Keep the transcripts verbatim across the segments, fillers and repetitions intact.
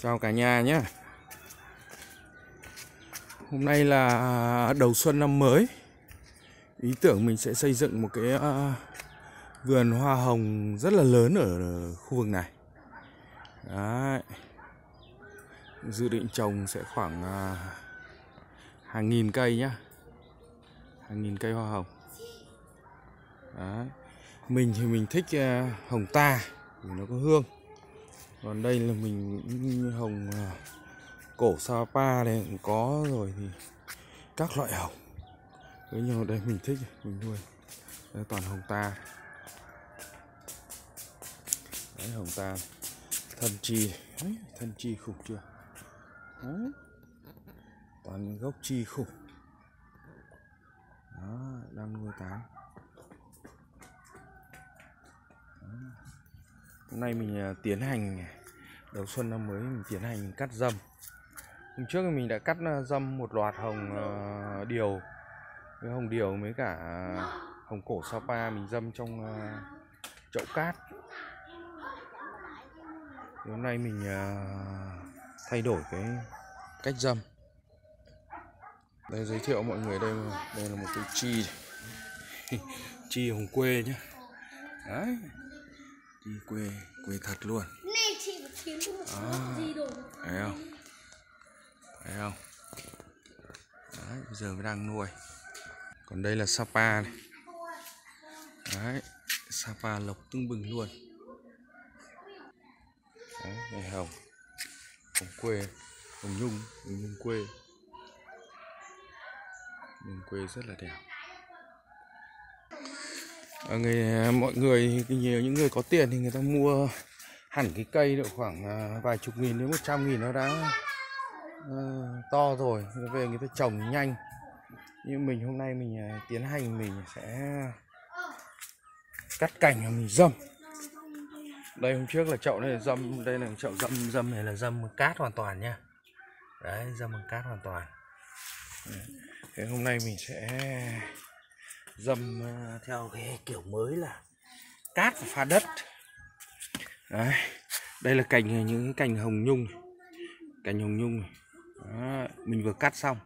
Chào cả nhà nhé. Hôm nay là đầu xuân năm mới. Ý tưởng mình sẽ xây dựng một cái uh, vườn hoa hồng rất là lớn ở khu vực này. Đấy. Dự định trồng sẽ khoảng uh, hàng nghìn cây nhá. Hàng nghìn cây hoa hồng. Đấy. Mình thì mình thích uh, hồng ta vì nó có hương. Còn đây là mình hồng uh, cổ Sapa này cũng có rồi, thì các loại hồng. Với nhau đây mình thích mình nuôi. Đây, toàn hồng ta. Đấy, hồng ta thân chi. Đấy, thân chi khủng chưa. Đấy. Toàn gốc chi khủng. Đó, đang nuôi tán. Đó. Hôm nay mình tiến hành đầu xuân năm mới, mình tiến hành cắt dâm. Hôm trước mình đã cắt dâm một loạt hồng uh, điều, với hồng điều với cả uh, hồng cổ Sapa mình dâm trong uh, chậu cát. Thì hôm nay mình uh, thay đổi cái cách dâm. Đây giới thiệu mọi người, đây đây là một cái chi chi hồng quê nhá. Đấy, chi quê quê thật luôn. À, thấy không? Thấy không? Đấy, bây giờ mới đang nuôi. Còn đây là Sapa này. Đấy, Sapa lộc tưng bừng luôn. Đấy, đây hồng. Hồng quê, hồng nhung, hồng nhung quê. Nhung quê rất là đẹp. À, người, mọi người, nhiều những người có tiền thì người ta mua hẳn cái cây được khoảng vài chục nghìn đến một trăm nghìn nó đã uh, to rồi, người ta về người ta trồng nhanh. Nhưng mình hôm nay mình uh, tiến hành mình sẽ cắt cành và mình dâm. Đây hôm trước là chậu này là dâm, đây là chậu dâm dâm này là dâm bằng cát hoàn toàn nha. Đấy, dâm bằng cát hoàn toàn. Thế hôm nay mình sẽ dâm uh, theo cái kiểu mới là cát và pha đất. Đấy, đây là cành, những cái cành hồng nhung, cành hồng nhung này. Đó, mình vừa cắt xong,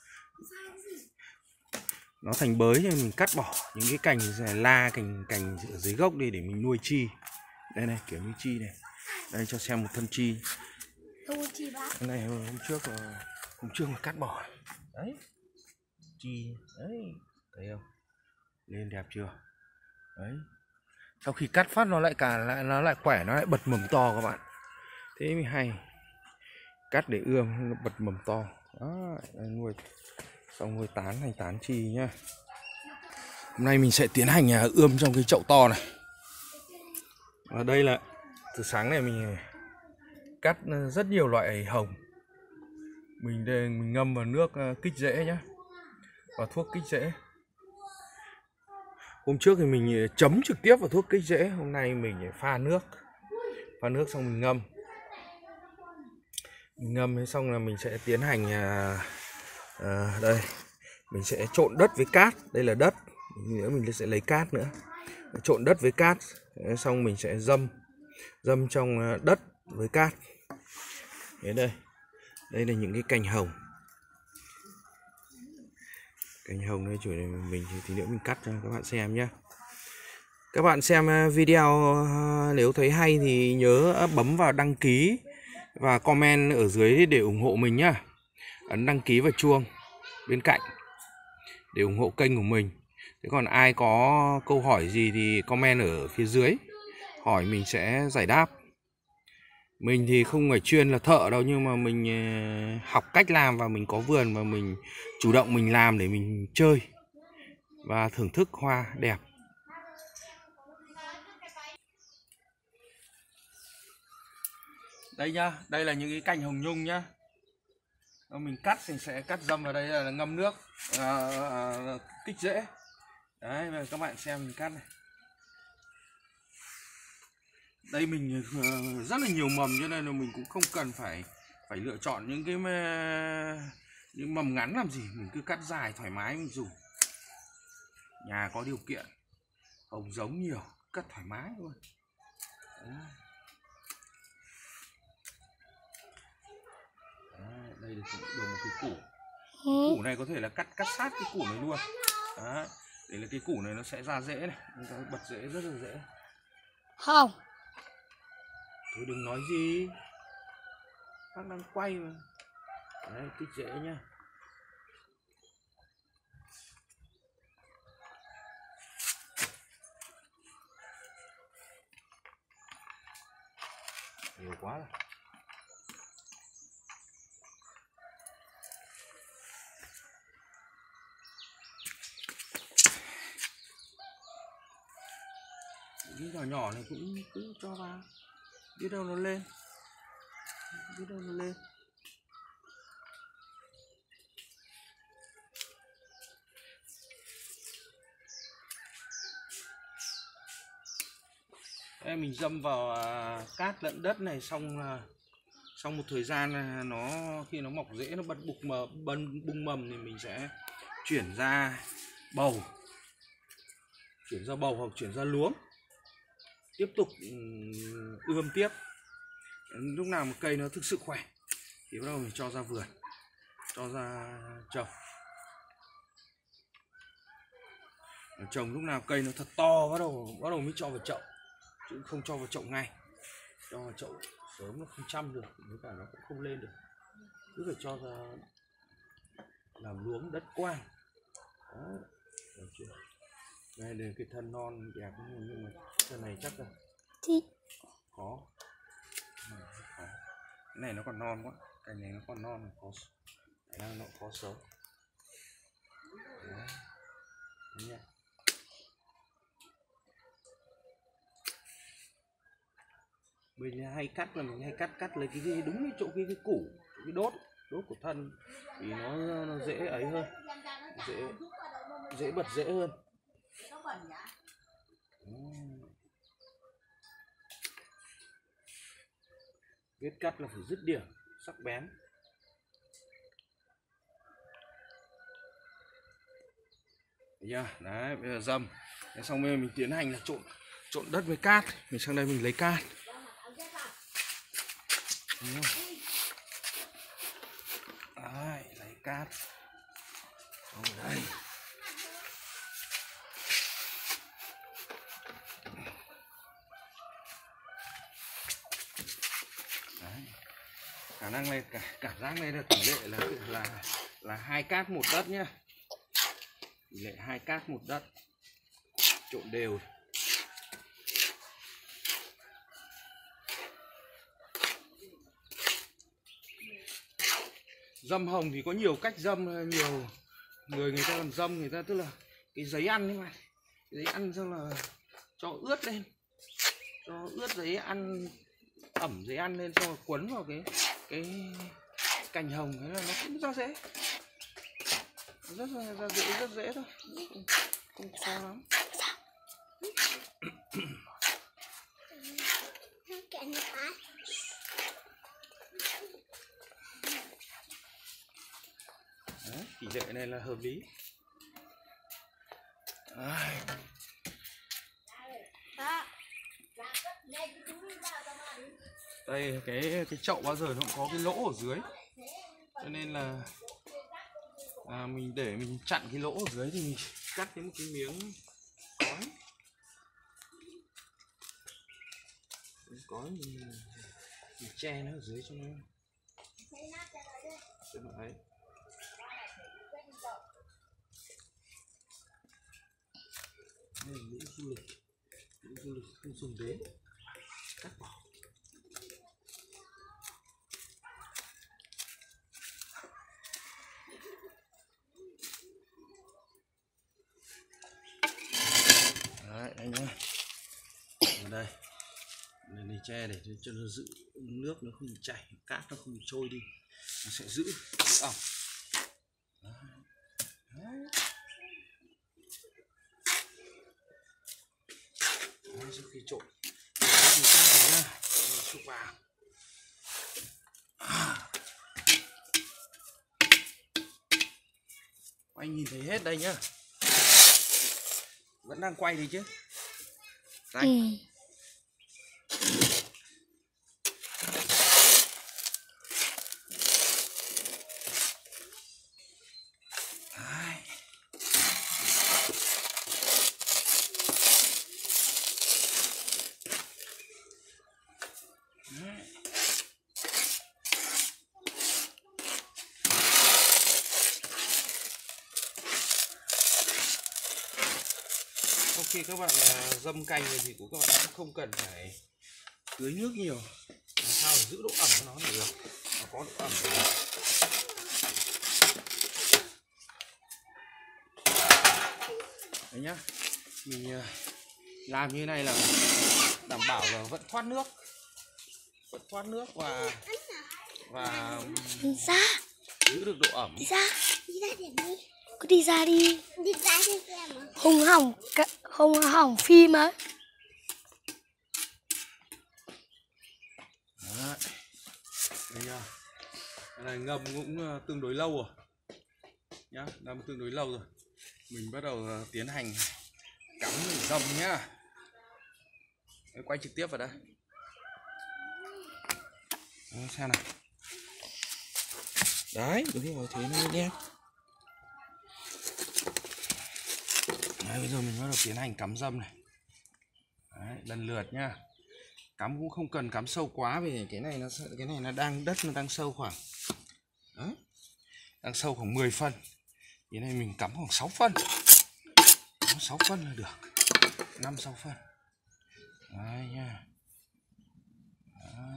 nó thành bới nên mình cắt bỏ những cái cành này, la cành cành ở dưới gốc đi để mình nuôi chi. Đây này, kiểu như chi này. Đây cho xem một thân chi. Cái này hôm trước hôm trước mà cắt bỏ. Đấy, chi đấy, thấy không? Lên đẹp chưa? Đấy. Sau khi cắt phát nó lại cả lại nó lại khỏe, nó lại bật mầm to các bạn. Thế mới hay. Cắt để ươm nó bật mầm to. Đó, nuôi xong nuôi tán thành tán chi nhá. Hôm nay mình sẽ tiến hành ươm trong cái chậu to này. Và đây là từ sáng này mình cắt rất nhiều loại hồng. Mình đây mình ngâm vào nước kích rễ nhá. Và thuốc kích rễ. Hôm trước thì mình chấm trực tiếp vào thuốc kích rễ, hôm nay mình pha nước. Pha nước xong mình ngâm. Mình ngâm xong là mình sẽ tiến hành à, à, đây mình sẽ trộn đất với cát. Đây là đất, nữa mình sẽ lấy cát nữa, trộn đất với cát. Xong mình sẽ dâm dâm trong đất với cát. Thế đây, đây là những cái cành hồng. Cành hồng đây chủ này mình thì tí nữa mình cắt cho các bạn xem nhé. Các bạn xem video nếu thấy hay thì nhớ bấm vào đăng ký và comment ở dưới để ủng hộ mình nhá. Ấn đăng ký và chuông bên cạnh để ủng hộ kênh của mình. Thế còn ai có câu hỏi gì thì comment ở phía dưới, hỏi mình sẽ giải đáp. Mình thì không phải chuyên là thợ đâu, nhưng mà mình học cách làm và mình có vườn và mình chủ động mình làm để mình chơi và thưởng thức hoa đẹp. Đây nhá, đây là những cái cành hồng nhung nhá. Mình cắt thì sẽ cắt dâm vào đây là ngâm nước à, à, kích rễ. Đấy, và các bạn xem mình cắt này. Đây mình rất là nhiều mầm cho nên là mình cũng không cần phải phải lựa chọn những cái những mầm ngắn làm gì, mình cứ cắt dài thoải mái mình dùng. Nhà có điều kiện, hồng giống nhiều, cắt thoải mái luôn. Đấy. được một cái củ. Củ này có thể là cắt cắt sát cái củ này luôn. Đấy, để là cái củ này nó sẽ ra rễ này, nó bật rễ rất là dễ. Không. Thôi đừng nói gì, bác đang quay mà. Đấy, kích rễ nhá. Nhiều quá rồi. Những nhỏ nhỏ này cũng cứ cho vào, biết đâu nó lên, biết đâu nó lên. Đây, mình dâm vào à, cát lẫn đất này xong là xong một thời gian là nó khi nó mọc rễ nó bật bục mờ bần bung mầm thì mình sẽ chuyển ra bầu, chuyển ra bầu hoặc chuyển ra luống, tiếp tục ươm tiếp. Lúc nào một cây nó thực sự khỏe thì bắt đầu mình cho ra vườn, cho ra trồng. Trồng lúc nào cây nó thật to bắt đầu bắt đầu mới cho vào chậu, chứ không cho vào chậu ngay. Cho vào chậu sớm nó không chăm được, với cả nó cũng không lên được, cứ phải cho ra làm luống đất quang. Đó, được chưa? Đây là cái thân non đẹp nhưng mà thân này chắc là thì khó. Cái này nó còn non quá, cái này nó còn non, khó, cái này nó khó sống. Đấy. Đấy nha. Mình hay cắt là mình hay cắt cắt lấy cái, cái đúng cái chỗ cái cái củ, cái đốt đốt của thân thì nó nó dễ ấy hơn, dễ dễ bật dễ hơn. Biết cắt là phải dứt điểm, sắc bén. Thấy chưa? Đấy, bây giờ dầm. Thế xong bây giờ mình tiến hành là trộn trộn đất với cát. Mình sang đây mình lấy cát. Đấy, lấy cát. Ở đây. Đấy. Khả năng này cả cảm giác này là tỷ lệ là là là hai cát một đất nhá. Tỷ lệ hai cát một đất. Trộn đều. Dâm hồng thì có nhiều cách dâm, nhiều người người ta làm dâm người ta tức là cái giấy ăn ấy mà, giấy ăn xong là cho ướt lên, cho ướt giấy ăn, ẩm giấy ăn lên xong rồi quấn vào cái cái cành hồng, thế là nó cũng ra dễ, rất là ra dễ, rất dễ thôi, không, không khó lắm. Đấy, tỷ lệ này là hợp lý. Đấy. Đây cái cái chậu bao giờ nó cũng có cái lỗ ở dưới, cho nên là à, mình để mình chặn cái lỗ ở dưới thì mình cắt cái một cái miếng cói, cói mình, mình che nó ở dưới cho nó cho nó ấy. Đây là những du lịch, những du lịch không dùng đến, cắt bỏ. Đấy, anh nhá. Ở đây, đây này che để cho nó giữ nước nó không chảy, cát nó không trôi đi, nó sẽ giữ ẩm. Đấy. Đấy, sau khi trộn mình cát vào nha, mình xúc vào. Anh nhìn thấy hết đây nhá, vẫn đang quay đi chứ. Đây. Ừ. khi các bạn uh, dâm canh thì của các bạn cũng không cần phải tưới nước nhiều, làm sao để giữ độ ẩm của nó là được, nó có độ ẩm là được. Đấy nhá, mình uh, làm như này là đảm bảo là vẫn thoát nước, vẫn thoát nước và và ra giữ được độ ẩm. Đi ra, đi ra điểm đi. Cứ đi ra đi. Đi ra đi xem mà. Không hỏng, không hỏng phim á. Đấy. Đây nha. Cái này ngâm cũng tương đối lâu rồi. Nhá, ngâm tương đối lâu rồi. Mình bắt đầu tiến hành cắm dầm nhá. Đấy, quay trực tiếp vào đây. Đấy, xem nào. Đấy, đúng rồi, thế này nhé. Đấy, bây giờ mình bắt đầu tiến hành cắm dâm này. Đấy, lần lượt nhá. Cắm cũng không cần cắm sâu quá vì cái này nó cái này nó đang đất nó đang sâu khoảng đấy, đang sâu khoảng mười phân. Cái này mình cắm khoảng sáu phân. sáu phân là được. năm sáu phân. Đấy nha. Đó.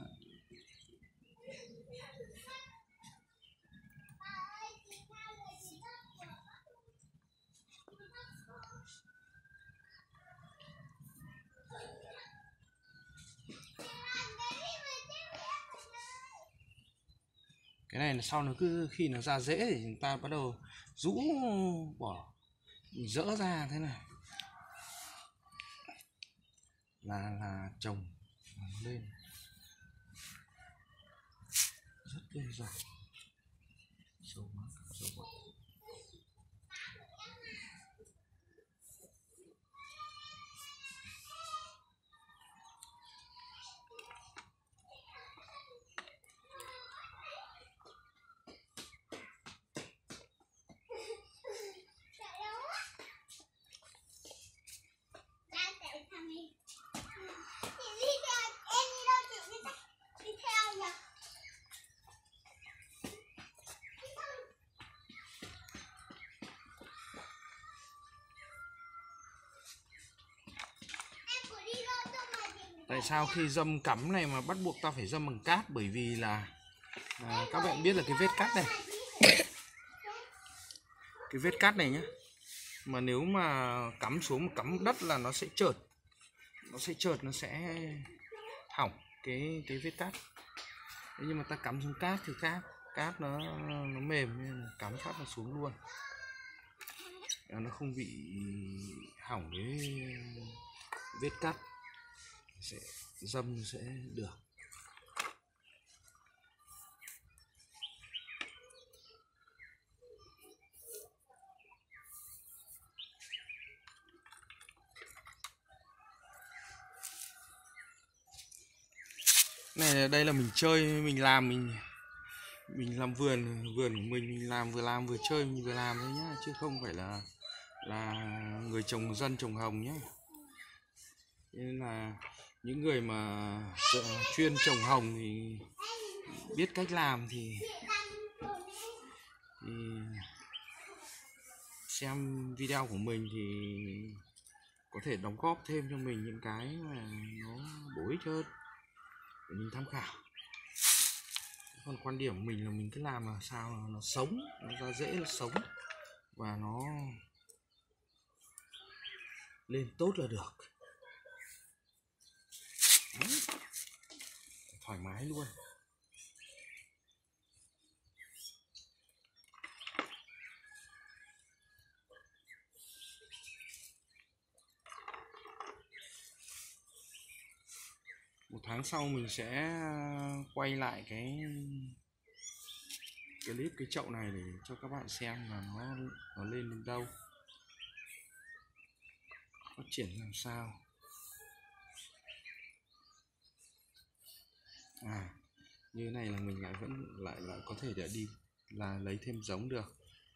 Cái này là sau nó cứ khi nó ra rễ thì chúng ta bắt đầu rũ bỏ, dỡ ra thế này là là trồng lên rất đơn giản. Sâu quá, sâu quá. Tại sao khi dâm cắm này mà bắt buộc ta phải dâm bằng cát? Bởi vì là à, các bạn biết là cái vết cát này, cái vết cát này nhá, mà nếu mà cắm xuống mà cắm đất là nó sẽ trượt, nó sẽ trượt, nó sẽ hỏng cái cái vết cát. Thế nhưng mà ta cắm xuống cát thì cát cát nó nó mềm nên là cắm phát nó xuống luôn, nó không bị hỏng cái vết cát, sẽ dâm sẽ được. Này đây là mình chơi, mình làm mình mình làm vườn vườn của mình mình làm vừa làm vừa chơi, mình vừa làm thôi nhá, chứ không phải là là người trồng dân trồng hồng nhá. Nên là những người mà chuyên trồng hồng thì biết cách làm thì, thì xem video của mình thì có thể đóng góp thêm cho mình những cái mà nó bổ ích hơn để mình tham khảo. Còn quan điểm của mình là mình cứ làm là sao là nó sống, nó ra dễ, nó sống và nó lên tốt là được. Đấy. Thoải mái luôn. Một tháng sau mình sẽ quay lại cái clip cái chậu này để cho các bạn xem là nó nó lên đến đâu, phát triển làm sao. À, như thế này là mình lại vẫn lại lại có thể để đi là lấy thêm giống được.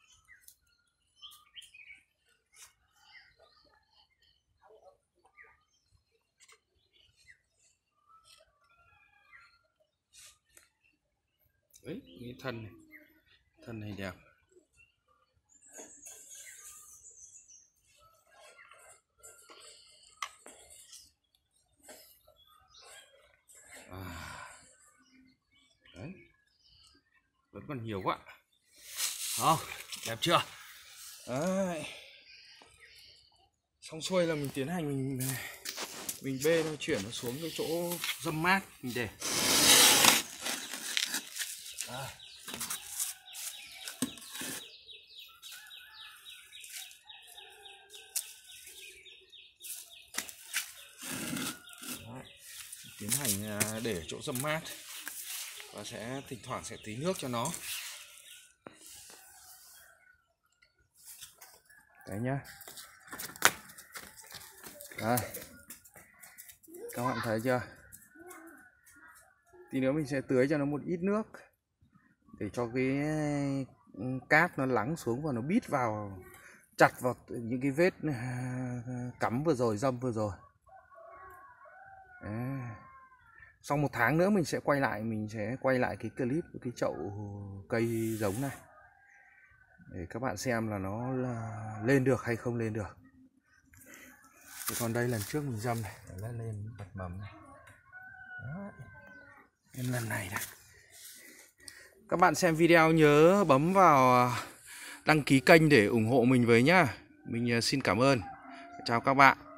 Đấy, cái thân này, thân này đẹp. vẫn còn nhiều quá. Đó, đẹp chưa? Đấy. Xong xuôi là mình tiến hành mình mình bê nó chuyển nó xuống cái chỗ râm mát mình để. Đấy. Đấy. Tiến hành để ở chỗ râm mát và sẽ thỉnh thoảng sẽ tí nước cho nó. Đấy nhá. Đây. Các bạn thấy chưa? Tí nữa mình sẽ tưới cho nó một ít nước để cho cái cát nó lắng xuống và nó bít vào, chặt vào những cái vết cắm vừa rồi, dâm vừa rồi. Đấy. Sau một tháng nữa mình sẽ quay lại, mình sẽ quay lại cái clip của cái chậu cây giống này để các bạn xem là nó là lên được hay không lên được. Thì còn đây lần trước mình dâm này, lên lên bật mầm này. Đó. Nên lần này này. Các bạn xem video nhớ bấm vào đăng ký kênh để ủng hộ mình với nhá. Mình xin cảm ơn. Chào các bạn.